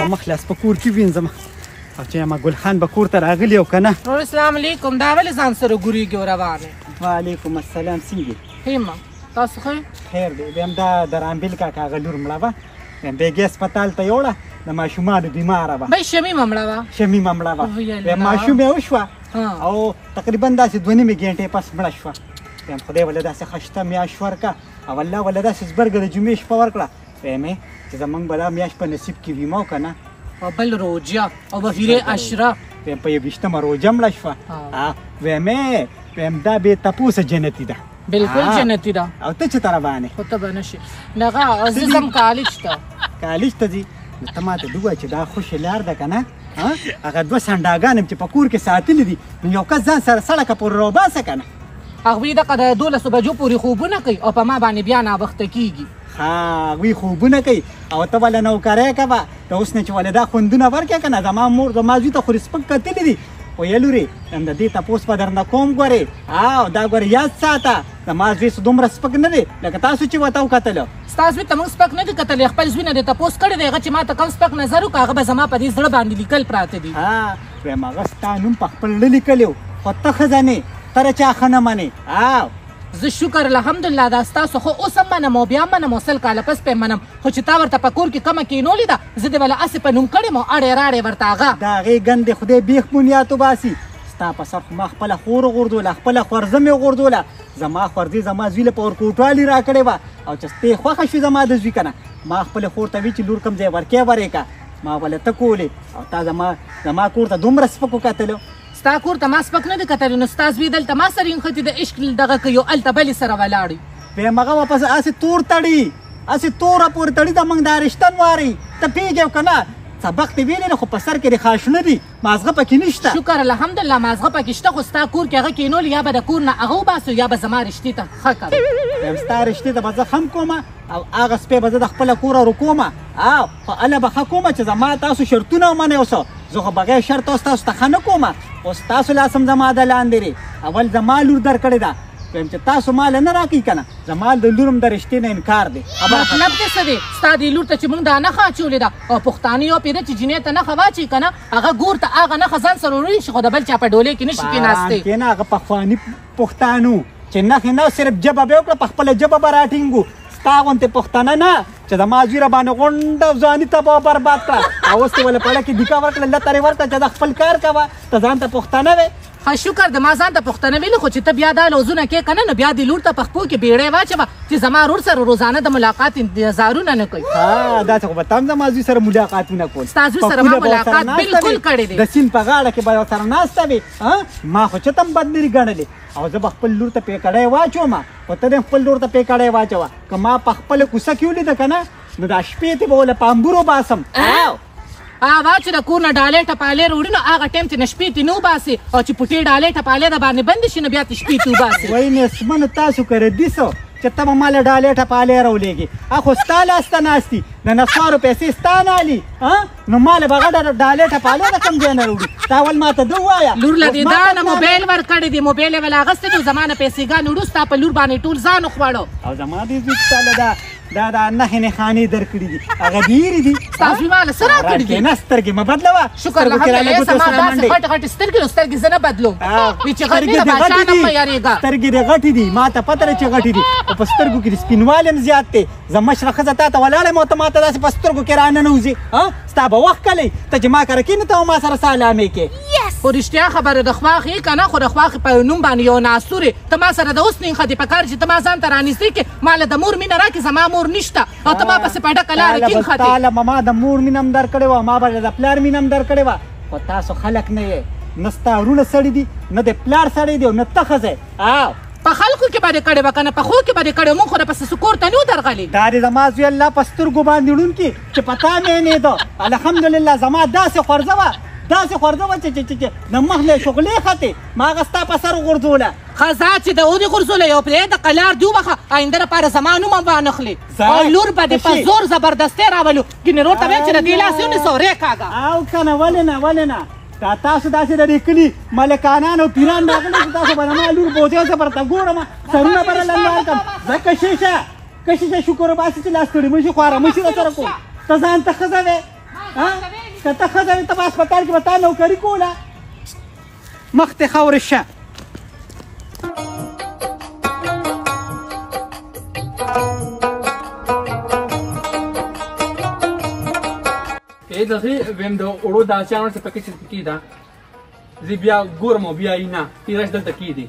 جامه خلاص په کور کې وینځم او چې ما ګل خان به کور ته راغلی او که نه. السلام علیکم. دا ولې ځان سره ګورېږي او روانې؟ وعلیکم السلام. څنګه ښه یم. تاسو ښه؟ خیر دی. بیا هم دا د رامبیل کاکا هغه لور مړه وه، بیګي هسپتال ته یوړه، د ماشومانو بیماره وه. بی شمیمه مړه وه؟ شمیمه مړه وه. بیا ماشوم یې وشوه او تقریبا داسې 2.5 ګنټې پس مړه شوه. بیا هم خدای ولې داسې ښه میاشت ورکړه او الله ولې داسې زبرګه د جمعې شپه ورکړه. ویم یې چې زمونږ به دا میاشت په نصیب کې وي ما که نه. او بل روجه او بهیرې اشره. ویم په 21مه روجه مړه شوه. ویم یې ویم دا بې تپوسه جنتي ده. بالکل جنتي ده. او ته چېرته روانې؟ خو ته به نه شي. نغه زه ځم کالج ته. کالج ته ځي؟ نو ته ماته ووایه چې دا خوشې لار ده که نه؟ هغه 2 سنډاګان چې په کور کې ساتلي دي نو یو کس ځان سره سړکه پورې راوباسه که نه. هغوی دغه د 12 بجو پورې خوبونه کوي او په ما باندې بیا ناوخته کېږي. هغوی خوبونه کوي او ته ولې نوکرۍ کوه. د اوس نه چې ولې دا خوندونه ورکړې که نه، زما مور زما زوی ته خو رسپک کتلي دي. خو یې لورې د دې تپوس به درنه کوم ګورې. او دا ګورې یاد ساته زما زوی څه دومره سپک نه دی لکه تاسو چې ورته وکتلو. ستا زوی ته موږ سپک نه دي کتلی، خپل زوی نه دې تپوس کړی دی. هغه چې ما ته کوم سپک نظر وکړه هغه به زما په دې زړه باندې لیکل پراته دي. ویم هغه ستا نوم په خپل زړه لیکلی و خو ته ښځه نه ته د چا ښه نه منې. زه شکر الحمدلله دا ستاسو خو اوس هم منم او بیا منم او 100 کاله پس پې منم، خو چې تا ورته په کور کې کمه کښېنولې ده زه دې وله هسې په نوم کړې م او اړې راړې ورته هغه د هغې ګندې خدای بیخ بنیاد وباسي. ستا په سر خو ما خپله خور وغورځوله، خپله خورزه مې وغورځوله. زما خورزې زما زوی له په ورکوټوالي را کړې وه او چې ستې خوښه شوې زما د زوی که نه، ما خپلې خور ته وی چې لور کوم ځای ورکې ورېکه ما وله ته کولې او تا زما کور ته دومره سپک وکتلو. ستا کور ته ما سپک نه دی کتلی نو ستا زوی دلته ما سره نښتې د عشق دغه کوي او هلته بلې سره ولاړ وي. ویم هغه واپس هسې تور تړي، هسې توره پورې تړي د موږ دا رشتن واري. ته پوهېږې که نه سبق دې ویلی نه خو په سر کې دې خاشونه دي، مازغه پکې نشته. شکر الحمدلله مازغه پکې شته، خو ستا کور کې هغه کښېنولي یا به د کور نه هغه وباسو یا به زما رشتې ته ښه کوي. ویم ستا رشتې ته به زه ښه کومه او هغه سپی به زه د خپله کوره روکومه. خو هله به ښه کومه چې زما تاسو شرطونه ومنئ اوسه. زه خو بغیر شرط اوس تاسو ته ښه نه کومه. اوس تاسو لاس هم زما د لاندې دی. اول زما لور در کړې ده، ویم چې تاسو ماله نه راکوي که نه زما د لور هم د رشتې نه انکار دی. مطلب دې څه دی؟ ستا دې لور ته چې موږ دا نښه اچولې ده او پښتانه یو پېده چې جینۍ ته نښه واچوي که نه هغه ګور ته هغه نښه ځان سره وړی شي خو د بل چا په ډولۍ کې نه شي کېناستی. کېنه هغه پخواني پښتانو چې نښې نه صرف ژبه به وکړه په خپله ژبه به راټینګو. ستا غوندې پښتانه نه چې زما زوی راباندې غونډه ځواني ته به برباد کړه او اوس دې ولې پړه کې دیکا ورکړه لته یې ورکړه چې دا خپل کار کوه ته ځان ته پښتانه وې. ښه شکر د ما ځان ته پښتانه ویلې خو چې ته بیا دا لوزونه کې که نه نو بیا دې لور ته په خپو کې بیړۍ واچوه چې زما ورور سره روزانه د ملاقات انتظارونه نه کوي. داسې خو به ته هم زما زوی سره ملاقاتونه کول. ستا زوی سره ما ملاقات بلکل کړی دی. د سیند په غاړه کې به ورسره ناسته وې ما خو چته هم بد نه دي ګڼلې او زه به خپل لور ته پیکړی واچوم خو ته دې خپل لور ته پیکړی واچوه. که ما په خپله کوڅه کې ولیده که نه نو دا شپې ته به ولې په انبورو باسم. هغه چې د کور نه ډالۍ ټپالۍ راوړي نو هغه ټایم چې نه شپې تې نه وباسې او چې پټې ډالۍ ټپالۍ د باندې بندې شي نو بیا تې شپې تې وباسې. وایي نسمنو تاسو که ردي سو چې ته به ما له ډالۍ ټپالۍ راولېږې خو ستا لاس ته ناست دي د نسوارو پیسې ستا نه علي نو ما له به غټه ډالۍ ټپالۍ د کوم ځای نه راوړي. تا اول ما ته ده ووایه لور له دې دا نه موبایل ورکړی دی، موبایل یې ول اخیستی دی زما نه پیسېګانې وړو ستا په لور باندې ټول ځان وخوړو او زما دې زوی چې تا له دا نښې نښانې درکړي دي هغه ډېرې دي. ستا زوی ما له څه راکړي دي؟ کېنه سترګې مه بدلوه. شکر الحمدلله زما داسې غټې غټې سترګې نو سترګې زه نه بدلوم. وي چې غټې د باچا نه مه یارېږه. سترګې دې غټې دي ما ته پته ده چې غټې دي خو په سترګو کې د سپینوالی هم زیات دی. زه مشره ښځه تا ته ولاړ یم او ته ما ته داسې په سترګو کې راننوځې. ستا به وخت کلی ته چې ما کره کښېنې ته او ما سره سلامې کې. خو رښتیا خبره د خواښې که نه خو د خواښې په نوم باندې یو ناسورې ته ما سره د اوس نښتې په کار چې ته ما ځان ته رانږدې کړې ما له د مور مینه راکړې زما مور نشته او ته ما پسې په ډکه لاره کښېنښتې. تا له ما د مور مینه هم درکړې وه ما به د پلار مینه هم درکړې وه خو تاسو خلک نه یې نه ستا وروڼه سړي دي نه د پلار سړی دی او نه ته ښځی. په خلکو کې به دې کړې وه که نه په خو کې به دې کړې مونږ خو دپسې سکور ته نه یو درغلي. دا دې زما زوی الله په سترګو باندې ړوند کړي چې په تا مې نیده الحمدلله زما داسې خورزه وه داسې خورزه وه چې د مخ نه شغلې ختې ما هغه ستا په سر غورځوله. ښځه چې د ودې غورځوله یو پرې د قلار دې وبخه آینده لپاره زما نوم هم وانخلې او لور به دې په زور زبردستۍ راولو ګینې رور ته ویم چې د دې لاس ونیسه ورې کاږه. او که نه ولې نه تاسو داسې د دې کلي ملکانان او پیران راغلي چې تاسو به زما لور بوځې زه برته ګورم سرونه به رالنډار کړم. زه کشیشه شکر وباسې چې لاس کړي مشي خو ارامه شي راسره کوم ته ځان ته ښځه وې که ته ښځه وې ته په هسپتال کې به تا نوکري کوله مخ ته خاورې شه دغه ویم د اورو د اچانو څخه پکې څه کیدا زی بیا ګورم بیا نه تیرش دلته کیدی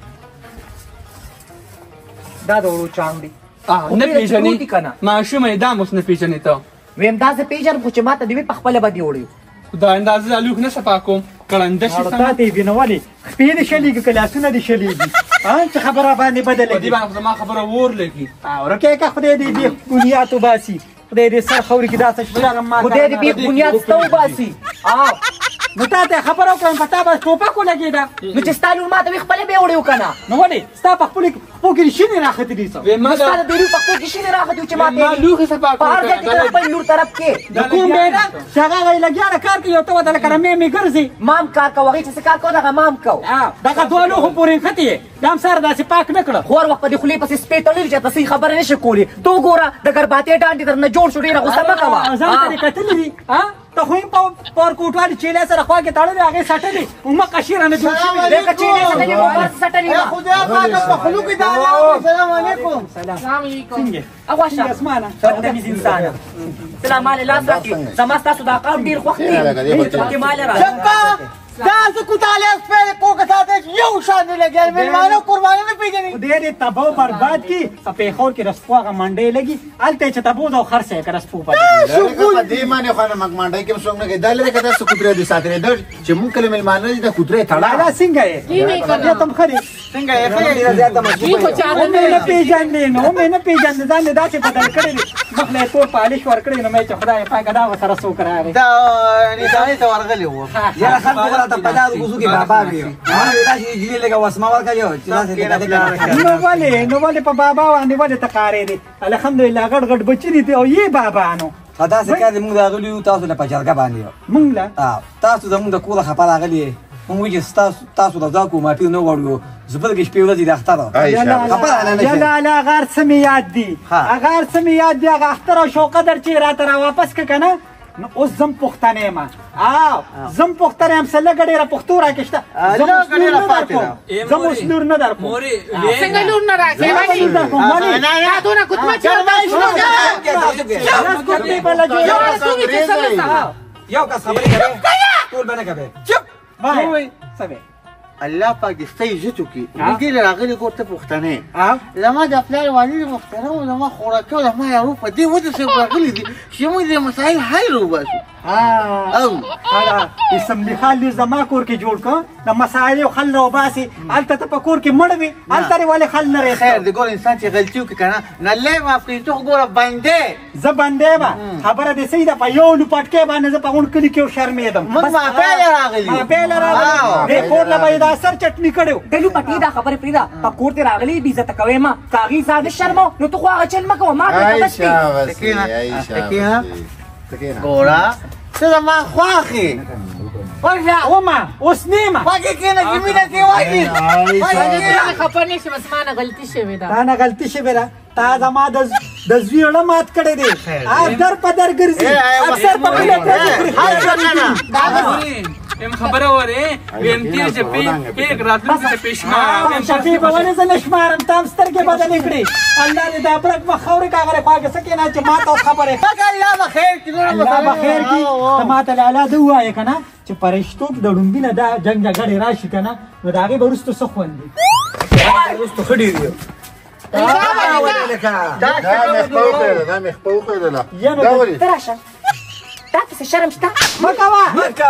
دا د اورو چانګ دی نه پیژنې ما شومې دا مس نه پیژنې ته ویم دا زه پیژنم خو چې ما ته دې په خپله به دې وړي دا اندازه الوک نه صفا کوم کړنده شي تا ته وینه ولې خپې دې شلېږي که لاسونه دې شلېږي چې خبره باندې بدله دې باندې زما خبره ور لګي ورکې که خدای دې دې بنیاد وباسي خدای دې سر خوري کې داسې شپږم ما خدای دې بیخ بنیاد ستا وباسي نو تا ته خبره وکړم په تا به ټوپک ولګېده نو چې ستا لور ما ته وي خپله به یې وړی و که نه نو ولې ستا په خپلو کې شینې راختلي څه نو ستا د دې لور په خپلو کې شینې راختي و چې ما ته ما لوښي صفا په هر ځای کې ته خپل لور طرف کې د کوم دی ده چې هغه هغه یې لګیا ده کار کوي او ته ورته لکه رمې مې ګرځې مام کار کوه هغې چې څه کار کوه دغه مام کوه دغه دوه لوښو پورې نښتې یې دا هم سره داسې پاک نه کړه خو هر وخت په دې خولې پسې سپې تړلي چې ته صحیح خبره نه شي کولی ته وګوره د ګرباتې ډانډې درنه جوړ شو ډېره غوسه مه کوه ځان ته دې کتلي دي ته خو هم په ورکوټوالې چیلې سره خوا کې تړلې هغې سټلې مخه شي رانه جوړ شوي لکه چینې سټلې موبایل سټلې ده السلام علیکم څنګه اغوشه اسمانه بدتمیز انسانه سلام مال لاس راکړي زما ستاسو دا کار ډېر خوښ دی چې مال راکړي دا زه کوتاله سپېلې کوکه ساته یو شان نه لګېږي مېلمانه قرباني نه پېژني خدای دې تباو برباد کړي په پېښور کې رسپو هغه منډۍ لګي هلته یې چې تبو ده او خرڅه یې که رسپو په دې باندې خو نه منډۍ کې هم څوک نه کوي دا لري که داسې کوترې دې ساتلې ده چې مونږ کله مېلمانه دي دا کوترې تړه دا څنګه یې بیا ته هم ښه دي څنګه یې ښه یې زیاته مې نه پېژندې نو مې نه پېژندې ځان دې داسې بدل کړی دی مخ له یې تور پالش ورکړی نو مې چې خدای پاکه دا ورسره څوک راغی دا نظامي ته ورغلی و یاره خلکو راته په داسې کوڅو کې بابا وي داسې جینۍ لکه وسمه ورکوي چې داسې نو ولې په بابا باندې ولې ته قارې دی الحمدلله غټ غټ بچي دي او یې بابا نو داسې کار دی موږ راغلي یو تاسو له په جرګه باندې مونږ له تاسو زموږ د کوره خپه راغلي مونږ وایي چې تاسو رضا کوو ماپیر نه وړو زه بلکې شپې ورځې د اختر جلاله هغه هر څه مې یاد دي هغه هر څه مې یاد دي هغه اختر او شوقدر چې راته راواپس کړه که نه نو اوس زم پښتنه یم زم پښتنه یم څه لږه ډېره پښتو راکې شته زم اوس لور نه در کوم څنګه لور نه راکې ولې دا دونه ګوتمه چې یو کس خبرې کوي ټول به نه کوي چپ وایي څه دی الله پاک دې ستا عزت وکړي موږ دې راغلي کور ته پښتنې زما د پلار والد پښتنه و زما خوراکي او زما یارو په دې وجه چې راغلي دي چې موږ دې مسایل حل وباسو اسم لیخال دې زما کور کې جوړ کړه د مسایلو حل راوباسي هلته ته په کور کې مړ وي هلته دې ولې حل نه رسېږي خیر دې ګور انسان چې غلطي وکړي که نه نه لې معاف کړي ته خو ګوره بندې زه بندې به خبره دې صحیح ده په یو لوپټکۍ باندې زه په غونډ کلي کې شرمېدم موږ ماپیله راغلي دې کور نه به یې دا سر چټني کړی و دلو پټي دا خبرې پرېږده په کور دې راغلي بې عزته کوې ما که هغې زاده شرم نو ته خو هغه چل مه کوه ما ګوره ته زما خوښ یې وما اوس نیمه پکې کېنه چې مینه دې وایي خبر نه شي بس ما نه غلطي شوې ده تا نه غلطي شوې ده تا زما د زوی اړه مات کړی دی در په در ګرځي اکثر په مینه ام خبره وره ویم تیر چې پیګ راتلونکي ته پېشما شفیع به ولې زه نه شمارم تا هم سترګې بدلې کړې الله دې دا برک به خاورې کاغره خواږه څه کېنه چې ما ته اوس خبرې الله به خیر کړي الله به خیر کړي ته ما ته لالا ده ووایې که نه چې فرشتو کې د ړومبي نه دا جنګ جګړې راشي که نه نو د هغې به وروسته څه خوند دي وروسته ښه ډېر دي دا مې خپه وښودله دا ولې ته راشه تا پسې شرم شته مه کوه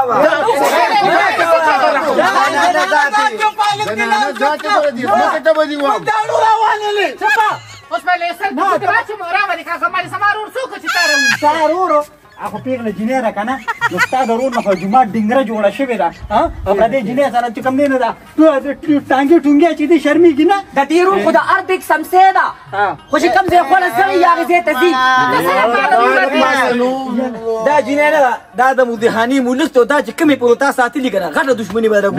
اوس به له سر ته راځم او راوړې کاکه مالې زما ورور څوک چې تا راوړي ستا ورورو هغه پېغله جینۍ ده که نه نو ستا د ورور نه خو جومات ډینګره جوړه شوې ده او د دې جینۍ سره چې کوم دی نه ده ټانګې ټونګې چې دی شرمېږي نه د دې رول خو د هر دیګ سمسې ده خو چې کوم ځای خوله سوي یا هغې ځای ته ځي دا جینۍ نه ده دا د مدیحاني مولس ته دا چې کومې پروتا ساتلي که نه غټه دښمني به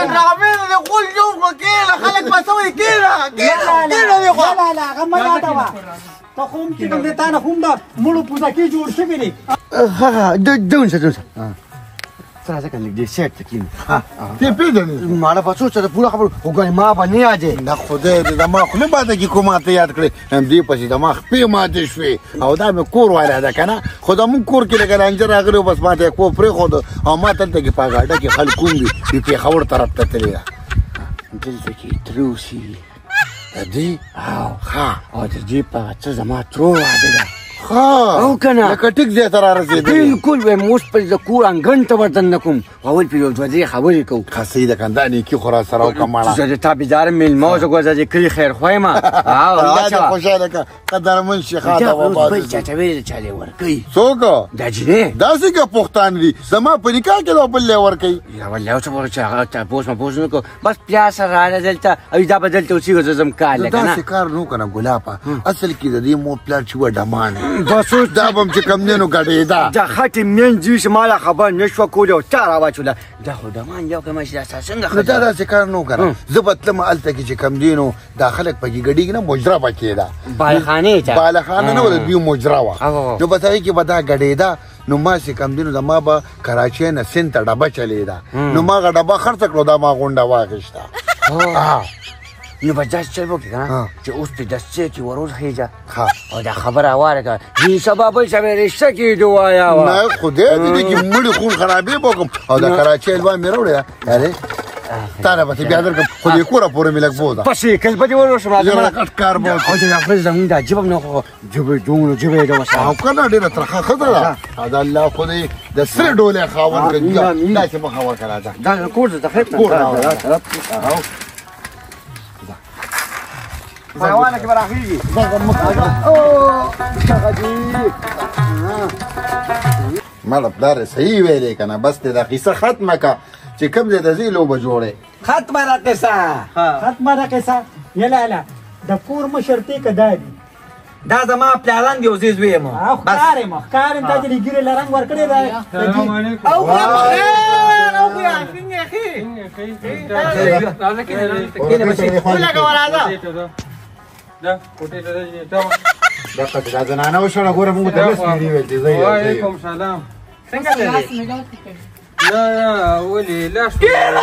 خلک به څه وایي کېنه هغه مه یادوه ته خو هم چې کوم دی تا نه خو هم د مړو پوزکې جوړ شوي دي ها دونسه سره ځکه لږ دې سیټ ته کېنو ته پېژنې ماړه په څو سره پوره خبر خو ګنې ما به نه یادې دا خدای دې زما خولې باندې کې کومه ته یاد کړې همدې پسې زما خپې ماتې شوې او دا مې کور والا ده که نه خو زمونږ کور کې لکه رانجه راغلی و بس ما ته یې کور پرېښود او ما دلته کې په ګاډه کې خلک کوم دي د پېښور طرف ته تللې ده دلته کې تروسي د دې او د دې په څه زما ترو واده ده او کنه لکه ټیک ځای ته رارسېدلې بالکل وایم اوس په د کور انګن ته ورته نه کوم اول پرې یو دوه درې خبرې کوو ښه صحیح ده کنه دا نیکي خو را سره وکړه ماړه زه د تا بېداره مېلمه و زه ګوزه د کلي خیر خوا یم الله دې خوشحاله کړه قدرمن شیخان ته وباسي بل چاته ویلې چا دې ورکوي څوک دا جینۍ داسې که پښتانه دي زما په نکاح کې دا بل لی ورکوي یا والله اوس به چې هغه تپوس مپوس نه کوو بس پیا سره راغله دلته او دا به دلته اوسېږو زه ځم کار لکه نه داسې کار نه وکړه ګلابه اصل کې د دې مور پلار چې وه ډمان بس اوس دا به هم چې کم دی نو ګډېده دا خټې منځ چې ما له خبر نه شوه کولی او تا راواچوله دا خو ډمان یو که ماشي دا څنګه نو دا داسې کار نه وکړه زه به تلم هلته کې چې کم دی نو دا خلک پکې ګډېږي نه مجره پکې ده بالخانې ته بالخانه نه وه د دوی مجره وه نو په هغې کې به دا ګډېده نو ما چې کم دی نو د ما به کراچۍ نه سند ته ډبه چلېده نو ما هغه ډبه خرڅه کړو دا ما غونډه واخېسته نو به داسې چل وکړې که نه چې اوس پرې دستې کې ور وخېږه او دا خبره هواره کړه دې سبا بل سبا رشته کېدو وایا وه نه خدای دې کې مړي خون خرابې به وکړم او د کراچۍ حلوا مې راوړې ده یارې تا نه به ته بیا درکړم خو دې کوره پورې مې لږ بوده په سیکل به دې ور وشم زه کټ کار به او د خپل زمونږ دا جبه نو خو جبې دومره جبې ده ورسره او که نه ډېره ترخه ښځه ده او د الله خدای د سرې ډولۍ خاوند کړي داسې مخه وکړه ده دا کور ته تخریب کور راوړه حیوانه کې به راخېږي ماله پلاره صحیح ویلې که نه بس دې دا قیصه ختمه که چې کوم ځای ته ځې لوبه جوړې ختمه را قصه ختمه ده قصه یلاله د کور مشرتې که دا دي دا زما پلاران دي او زه زوی یم ښکار یم ښکار یم تا چې د ګیرې له رنګ ورکړی ده سلام علیکم او دا کوټې ته ځي ته دقه چې دا زنانه وشوړه ګوره مونږ ته لس مېرې ویلې زه یې وعلیکم سلام څنګه دی نه ولې لاس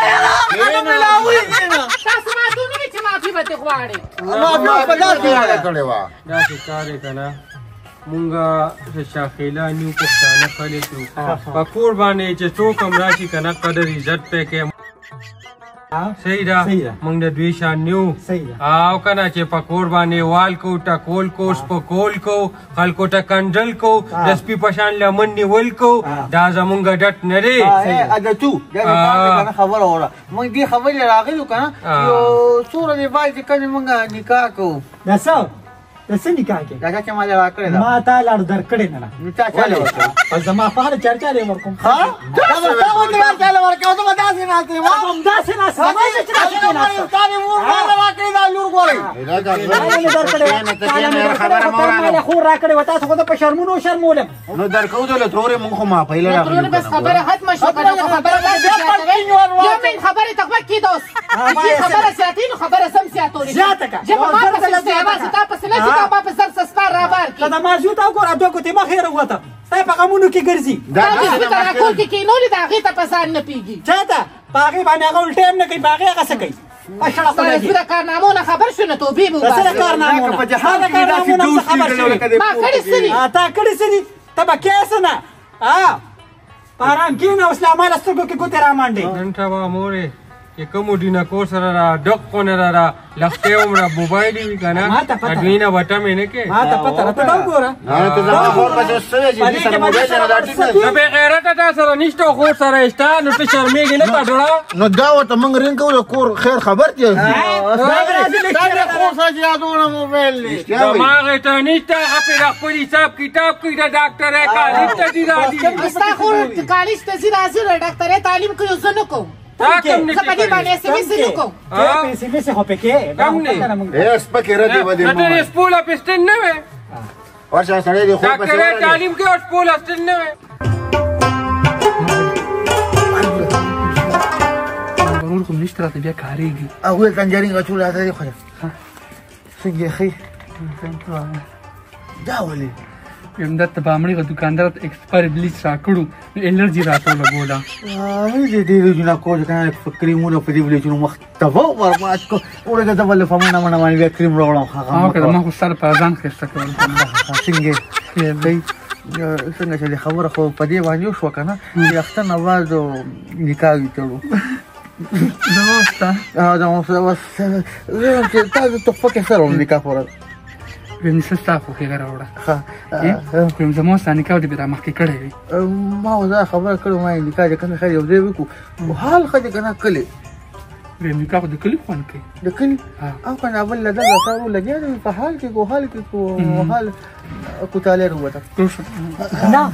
تاسو ما ته نه چې معافي به دې غواړې ما په لاس کې کړې وه داسې کار یې که نه مونږ د شاخیلانیو پښتانه خلک یو په کور باندې چې څوک هم راشي که نه قدر عزت پې کوي صحیح ده مونږ د دوی شان نیو او که نه چې په کور باندې وال کو ټکول کو سپکول کو خلکو ته کنډل کو د سپي په شان لمن نیول کو دا زمونږ ډټ نه دی عادتو دا خبره وره موږ دې خبرې راغلو که نه یو څوره دې باید چې کله موږ نکاح کوو دا څه د څه نکاح کې دا چې ما دې راکړې ده ما تا لاړ درکړې نه نو تا چاله ورکړه او زما په هره چرچا دې ورکوم دا به تا ورته چاله ورکوه زه به داسې ناست یم همداسې ناست یم چې داسې کېناست تا دې مور ما راکړې دا لور ګورئ خور راکړې وه تاسو خو د په شرمونو شرمولم نو درکو ته له ترورې مونږ خو ماپیله راغلي بس خبره ختمه شوه که نه خبره یو من خبرې ته غوږ کېده اوس چې خبره زیاتې نو خبره سم زیاتولی زیاته که چې په ما پسې چې یوازې تا پسې نه چې تا ما په سر سسپار رابار کړي که د مازیو ته وګوره دوه ګوتې مخ یې راووته ستا په غمونو کې ګرځي تا چې سپي ته راکول کې کېنولې د هغې ته په ځان نه پېږي چاته په هغې باندې هغه الټی هم نه کوي په هغې هغه څه کوي سپي د کارنامو نه خبر شو نو توبې به څه د کارنامو نه د کارنامو نه خبر شوې ما کړي څه دي تا کړي څه دي ته به کیې څه نه په ارام کښېنه اوس له ما له سترګو کې ګوتې رامانډې نن سبا مورې چې کومو ډینکو سره را ډقونه را لښتې عمره موبایل وي که نه دوی نه وټه مې نه کې ما ته پته راته دا وګوره ته زما خور پسې اوس څه دی چې دې سره موبایل سره دا ټیک نه دی د بې غیرته تا سره نشته او خور سره شته نو ته شرمېږې نه کډړه نو دا ورته موږ رنګ کوو د کور خیر خبر دی خور سره چې یادونه موبایل دی دماغې ته نشته هغه پرې د خپل حساب کتاب کوي د ډاکټرۍ کالج ته ځي راځي ستا خور کالج ته ځي راځي د ډاکټرۍ تعلیم کوي زه نه کوم زه په دې باندې اس ام اس نه کوم اس ام اس خو پکې کم نه سپکې ردې ودې نه ته سپول اپسټن نه وې ورشه سړی دې خور پسې ډاکټرۍ تعلیم کوي او سپول اپسټن نه وې ضرور کوم نشته راته بیا کارېږي هغوی تنجرینګ اچول راته دی خو څنګه یې ښې دا ولې یم درته بامړي غو دکاندار ته ایکسپایر بلیچ راکړو الرجی راته لګولا دې ډېر جنا کوج کنه کریمونه په دې بلیچونو مخ تبو ورماش کو اورګه د بل فمنه منه باندې کریم راوړم هغه کله ما خو سره په ځان خسته کول څنګه څنګه چې خبره خو په دې باندې شو کنه چې اختر نواز نکاح وکړو دوستا دا چې تاسو ته فکر سره نکاح ورته ویني ستاسو خو غره وړه کوم زموږ سره نکاح دې به مخکې کړی وي ما دا خبره کړو ما نکاح چې کنه خیر یو ځای وکړو حال خدای کنه کلی ویني نکاح د کلی خوان کې د کلی او کنه بل له دا سره لګیا دی په حال کې کو حال کو تعالی وروته نه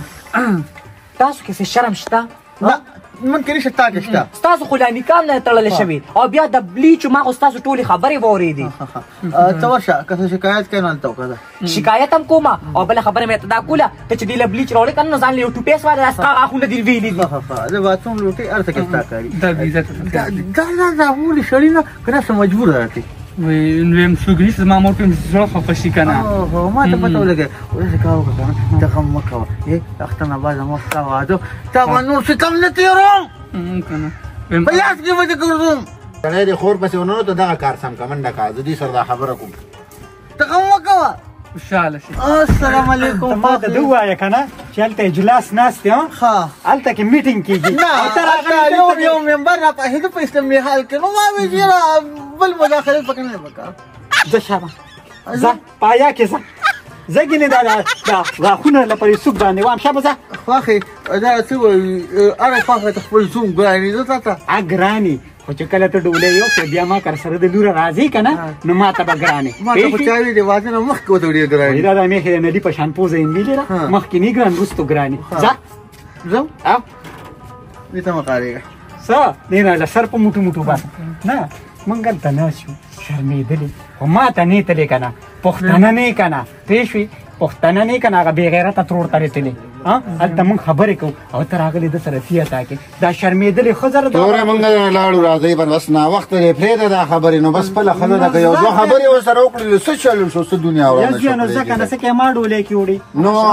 تاسو کې څه شرم شته نه من کې نشته تا کې شته تاسو خو لا نکاح نه تړلې شوي او بیا د بلیچ ما خو تاسو ټولې خبرې واورېدې ته ورشه که شکایت کوي نه ته وکړه شکایت هم کومه او بله خبره مې ته دا کوله ته چې دې له بلیچ راوړې کنه نو ځان له یو ټوپیس والا داسې غاښونه دې ویلي دي د باتون لوټې هر څه کې ستا کاري دا ویزه ته دا ولې سړی نه کنه څه مجبور راځي ویم سوګریس ما مور په زړه خو شي کنه اوه ما ته پته ولګي ورته کاو کنه ته کوم مکو اختر نه باز مو کا واده تا نور څه کم نه تیروم کنه په یاد کې وځي کوم کله دې خور پسې ونو ته دغه کار سم کمنډه کا د دې سره دا خبره کوم ته کوم مکو خوشاله شي السلام علیکم ما ته دوایا کنه چې هلته اجلاس ناست ها هلته کې میټینګ کیږي نه یو ممبر را په هیڅ په اسلامي حال کې نو ما وی جرا بل مداخله پکې نه وکړه زه شابه زه پایا کې زه زګینه دا غاښونه لپاره سوق باندې وام شابه زه خواخي دا څه وایي اره خواخي ته خپل زوم ګرانی زه ته اګرانی خو چې کله ته ډولې یو څه بیا ما کر سره د لور راځي کنه نو ما ته بګرانی ما ته په چاوي دی واځه نو مخ کو ته ډیر ګرانی دا د میخه نه دی په شان پوزه یې ویلې مخ کې نه ګران رستو ګرانی زه او دې ته مقاریږه نه نه سر په موټو موټو بس نه منګل ته نه شو شرمېدلې خو ما ته نه تلې کنه پښتنه نه کنه پېښوي پښتنه نه کنه هغه بې غیرته ترور ترې تلې هلته موږ خبرې کوو او ته راغلې د سره سیاتا کې دا شرمېدلې ښځه تورې موږ لاړو راځئ بس ناوخته دی پرېږده دا خبرې نو بس خپله ښه نه ده که یو دوه خبرې ورسره وکړلې څه چل شو څه دنیا ورانه شو نو ځکه نه څه کې ما ډولې کې وړي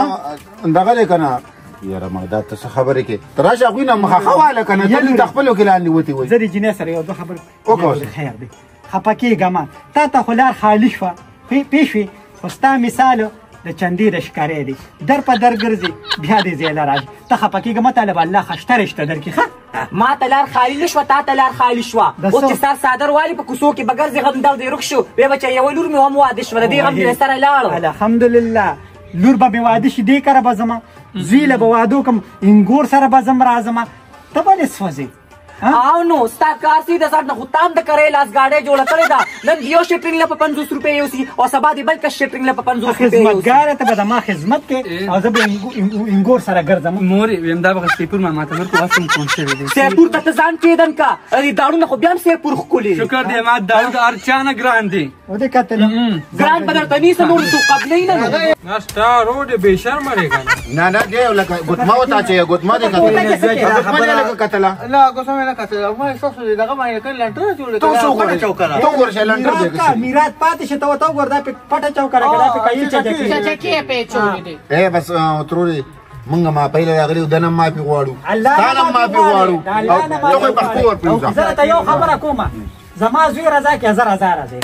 نو دغه دی که نه یاره ما دا ته څه خبرې کې ته راشه هغوی نه مخه ښه واله که نه دلته خپلو کې لاندې وتې وایي زه د جینۍ سره یو دوه خبرې وکړه خیر دی خفه کېږه ما تا ته خو لار خالي شوه پېښ شوې خو ستا مثال د چندې د ښکارې دی در په در ګرځي بیا دې ځایله راشي ته خفه کېږه مه طالب الله خشته رشته درکړي ښه ما ته لار خالي نه شوه تا ته لار خالي شوه اوس چې سر څادر والي په کوڅو کې به ګرځې غم در دې رک شو ویې به چې یوه لور مې هم واده شوه د دې غم دې سره لاړه الحمدلله لور به مې واده شي دې کره به ځمه زوی له به واده وکړم انګور سره به ځم راځمه ته ولې سوځې او نو ستا کار سیده ساټ نه خو تام د کرې لاس ګاډۍ جوړه کړې ده نن یو شیټرینګ له په 50 روپۍ یوسي او سبا دې بل کس شیټرینګ له په 50 روپۍ یوسي خدمتګاره ته به د ما خدمت کې او زه به انګور سره ګرځم مورې ویم دا به سیپور ما ته ورکو واسم کون شوی دی سیپور ته ته ځان کېدن کا دې داړونه خو بیا هم سیپور ښکلي شکر دی ما داود ارچانه ګران دی و دې کتل ګران به درته نیسه نور تو قبلې نه نه ستا روډ بې شرمه دی که نه نه دی لکه ګوتمه وتا چې ګوتمه دې کتله ګوتمه دې لکه کتله لا کوڅه مې نه کتله ما ستاسو دغه باندې کله لنټر جوړ کړو تو څو چوکره تو ورشه لنټر دې میراث پاتې شته و ته ګوردا په پټه چوکره کړه په کایي چچکی په چوری دی اے بس تروري مونږه ما پهله راغلی دنه ما پی غواړو ستانه ما پی غواړو او ته په خور پېژا زه ته یو خبره کومه زما زوی رضا کې 1000 راځي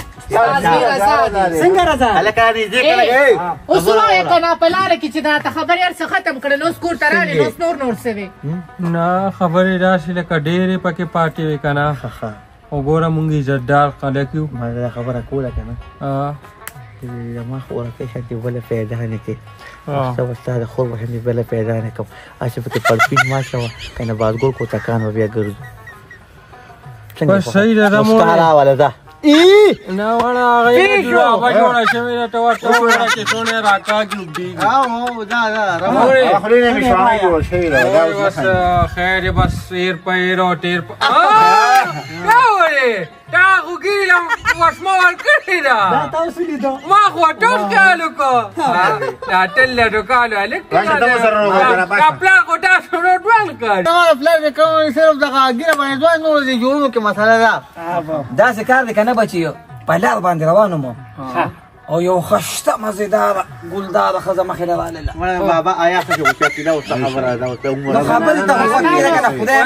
څنګه رضا الکه دې دې کله اوس وای کنه په لار کې چې دا خبرې ارڅ ختم کړي نو سکور ترانه نو نور سوي نه خبرې راشي لکه ډېرې پکې پاټې وي که نه وګوره مونږ عزتدار خلک یو ما دا خبره کوله کنه ما خو ورته شته ولا پیدا نه کې سو استاد خو به نه بل پیدا نه کوم اشه په پړپین ما شو کنه بازګور کو تکان بیا ګرځو بس صحیح ده مو مستعاره ولا ده نه وړه هغه جوړه جوړه شوې ده ته ورته وګوره چې څونه راکاږي او دا اخري نه شوانه جوړ شوی ده بس خیر بس ایر پیر او ټیر راوړې تا خو ګیلم وشمال کړی دا ده تاسو لیدو ما خو ټول کالو کو دا ټل له کالو الک دا پلا کو تاسو نو ډوال کړ دا فلر کوم صرف دغه ګیره باندې دوه نور دي جوړو کې مساله ده دا څه کار دی که نه بچیو په لار باندې روانو مو او یو خشته مزیدار ګلدار ښځه مخې ته راغله بابا آیا څه چې کېدا او خبره ده او ته عمر نو خبرې ته وکړه کنه خدای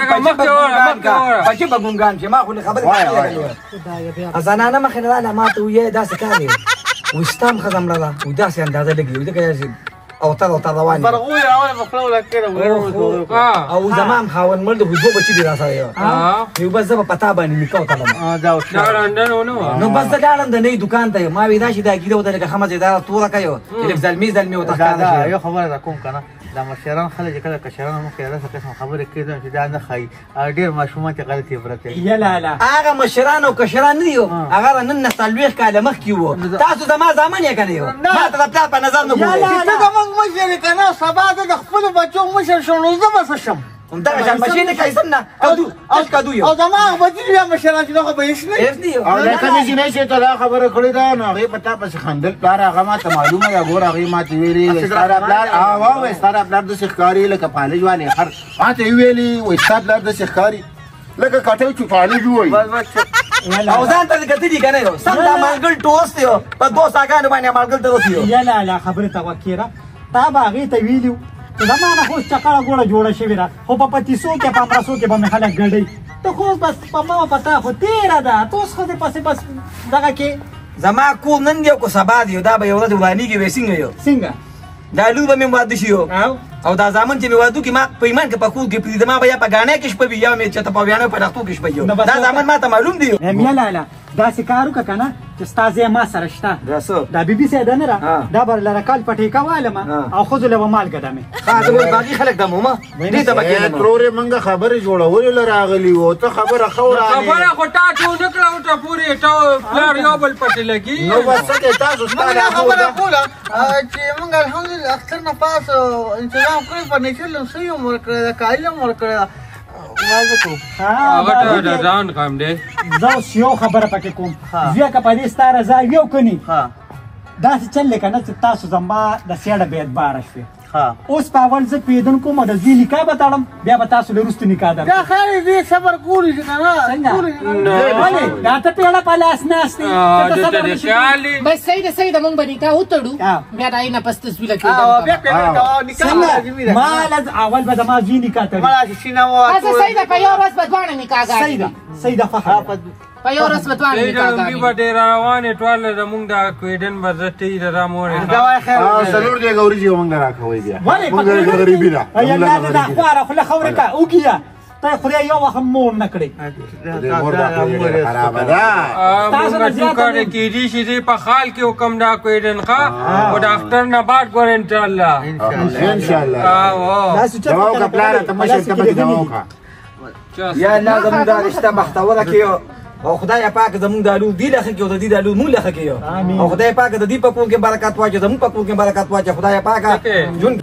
بچي به ګونګان چې ما خو خبرې کوي ازانانه مخې ته راغله ما ته وې داسې کار وستام خدام لاله و داسې اندازه لګي و دغه او تر روان فرغو یا اول مخلو لکه او زمان خاون مړ د دوه بچی دي راسره یو بس زما پتا باندې نکاو تا دا نو بس دا لاړم د نه دکان ته ما وی دا شي دا کیده ودرګه خمزه دا تور کایو الف زلمی او تخا یو خبره ده کوم کنه دا مشران خلک کله کشران مخ یاله څه قسم خبره کیدل چې دا نه خای ډیر ماشومان ته غلطي عبرت یا لا لا هغه مشران او کشران نه یو هغه نن نسلويخ کاله مخ کیو تاسو زما ځامن یې کنه یو ما ته په نظر نه ګورئ ته کوم مشر کنه سبا د خپل بچو مشر شونو زما سشم دا شان ماشینه کایسم نه کدو یو او زما بچی یا مشران چې نو به هیڅ او دا کومې چې نه چې ته خبره کړې ده نو هغه پتا پس خندل پلار هغه ما ته معلومه یا ګور هغه ما ته ویلي ستاره پلار او ستاره پلار د شخکاری لکه پالج والے هر ما ته ویلي و ستاره پلار د شخکاری لکه کټه چې پالج وای او ځان ته کتلی کنه یو سم دا مانګل ټوست یو په دوه ساګانو باندې مانګل ته وسیو یا لا لا خبره ته وکړه تا باغې ته ویلو زمانه خو چکړه ګوړه جوړه شوې را خو په پتیسو کې په پرسو کې به مې خلک ګډي ته خو بس په ما پتا خو تیره ده توس خو دې پسې بس دغه کې زما کو نن دی کو سبا دی دا به یو ورځ وانیږي وسینګ یو څنګه دا لو به مې واده شي او دا ځامن چې مې وادو کې ما پیمان کې پکو کې پری ما بیا په غاڼه کې شپه بیا مې چته په بیانو په دختو کې شپه یو دا ځامن ما ته معلوم دی مې لا لا دا سکارو کنه چې ستاسو ما سره شته دا بي بي سي ده نه را دا بر لره کال پټې کوالم او خو له مال ګدمه خاطر باقي خلک د موما دې ته بکې ترورې منګه خبره جوړول راغلی وو ته خبره خورانه خبره خو ټاټو نکړو ته پوری ټاو پلار یو بل پټ لګي نو بس څه تاسو ستاره خبره کوله چې موږ الحمدلله اختر نه پاس انتظام کړی په نشل سې عمر کړی کایله عمر کړی هغه ته ځان کم دی زه یو خبره پکې کوم زه که په دې ستاره ځای یو کني داسې چل کنه چې تاسو زما د سیړه بیت بار شوي اوس په اول زه پیدن کوم د زی نکاح به تړم بیا به تاسو له وروسته نکاح در دا خیر دې صبر کولی چې څنګه دا ته پیړه په لاس ناستې بس صحیح ده مونږ به نکاح وتړو بیا دا نه پس تصویره کېږي ما لز اول به زما زی نکاح تړي صحیح ده په یو ورځ به دواړه نکاح صحیح ده فخر په یو ورځ به دواړه نکاح دې به ډېر روانې ټوله زمونږ د کویډن به زه ټی را مورې سلور دی ګوري چې مونږ راکوي بیا ولې مونږ غریبی ده یا نه دا خواره خو له خورې کا وګیا ته خدای یو وخت مور نه کړی خراب ده تاسو نه ځکه کېږي چې په خال کې حکم دا کویډن ښه او ډاکټر نه بعد ګور ان شاء الله ان شاء الله دواو کا پلان ته مشه ته به دواو کا یا الله زموږ دا رشتہ بختوره کیو او خدای پاک زموږ د الو دی لخه کیو د دې د الو مونږ لخه کیو او خدای پاک د دې په کور کې برکات واچي زموږ په کور کې برکات واچي خدای پاک جون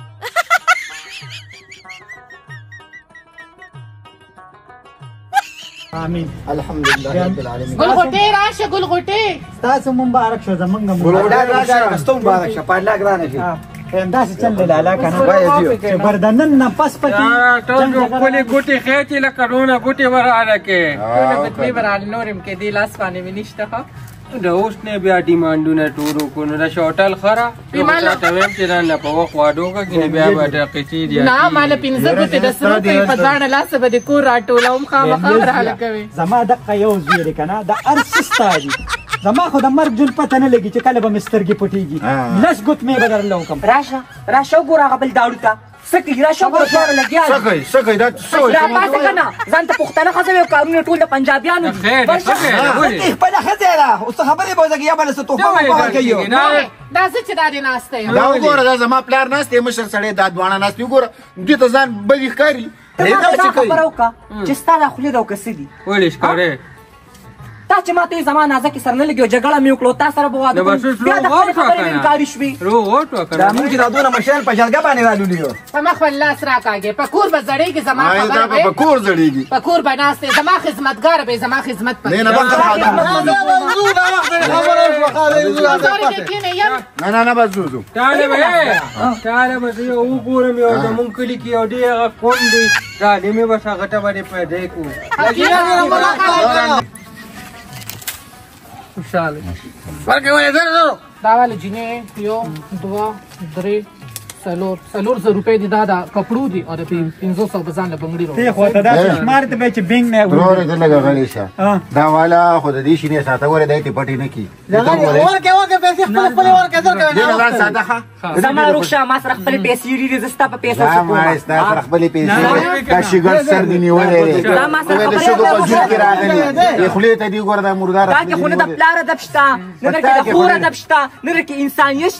امين الحمدلله رب العالمین ګل غټه راشه ګل غټه تاسو مبارک شه زمونږ مبارک راشه کستون مبارک شه په الله ګرانه شي همداسې چل لالا کنه چې بردنن نه پس پکې ټول خپلې ګوتې خېټې لکه ډونه ګوتې وراله کې ټول بدلی ورال نورم کې دی لاس باندې مې نشته ښه د اوس نه بیا ډیمانډونه ټولو کو نو د شوټل خره ته ویم چې نه په وخت واډو کې بیا به د قچې دی نه مال پینځه ګوتې د سرو په ځان لاس به د کور راټولوم خامخا رااله کوي زما دقه یو زیری کنه د ارسستا دی زما خو د مرګ جون پته نه لګي چې کله به مسترګي پټيږي لس ګوت مې بدل لو کم راشه ګور هغه بل داړو تا سکه راشه ګور څوره لګیا سکه دا څه دا پاسه کنه ځان ته پښتنه خزه یو کارونه ټول د پنجابیانو په دغه ځای اوس خبرې به زګیا بل څه توفه کوي دا څه چې دا دی ناشته دا وګوره دا زما پلار ناشته مشر سړی دا دوانه ناشته وګوره دې ته ځان بدی ښکاری دا خبره وکړه چې ستاره خولې دا وکسدي ولې ښکاره تا چې ماته زمانه ځکه سره نه لګیو جګړه مې وکړو تا سره به واده بیا د خبرې انکار شوي دا موږ دا دونه مشران په جلګه باندې رالولیو په مخ لاس راکاږي په کور به زړېږي زما خبره به په کور زړېږي په کور به ناستې زما خدمتګار به زما خدمت پکې نه نه نه بس زو تعالی به یو وګورم یو د مونږ کلی کې یو ډېر کون دی دا دې مې بس غټه باندې پیدا کو خوشاله فرق ولا درو دا والے جینې 1 2 3 څلور زره روپۍ دي دا د کپړو دي او د 500 به ځان له بنګړي ته خو ته دا شمار ته به چې بینګ نه ورور دې لګا غلی شه دا والا خو د دې شینه ساته ورې دایته پټی نه کی ورکه پیسې خپل ورکه درکوي دې نه ساده ښه زما رخصه ما سره خپل پیسې ډېرې زستا په پیسو دا ما ستا سره خپل پیسې دا شګر سر دی نیولې دا ما سره د شګو په جوړ کې راغلي خو له ته دی ګور دا مردار دا کې خو نه د پلار ادب شته نه کې د خور ادب شته نه کې انسانیت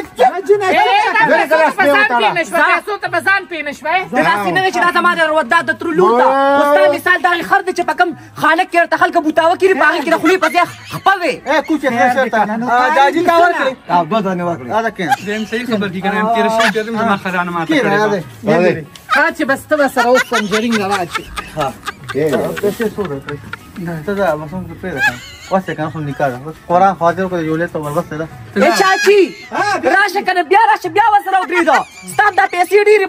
شته پیسو ته به ځان پې نه شوی داسې نه دی چې دا زما د وداد د ترو لور ده اوس دا مثال دغې خر دی چې په کوم خالق کې ورته خلکه بوتاوه کړي په هغې کې د خولې په ځای خپه وې داجي تا ورکړې او دوه ځانې ورکړې دیم صحیح خبر کی کنه تیر شي ته زما خزانه ماته کړې ها چې بس ته به سره اوس پنجرینګ راواچي پیسې سوره ته دا مسون ته پیدا واسه کنه خو نکاله قرآن حاضر کو جوړه ته ورسته ده ای چاچی راشه کنه بیا راشه بیا وسره ودرېږه ستا دا پیسې ډېرې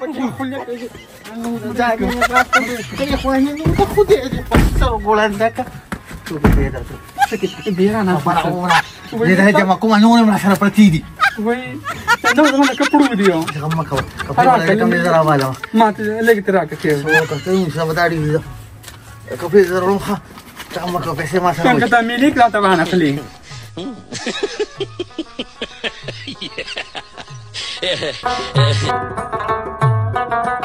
جمع کومه نور من سره پرتی دي وای دا زما کپړو دی غم مکو کپړه کوم زرا والا ما ته لګ تر راکې سو کته څه وداړي دي کپې زرا خو څنګه مکو پیسې ما سره څنګه ته ملک لا ته باندې خلی Yeah.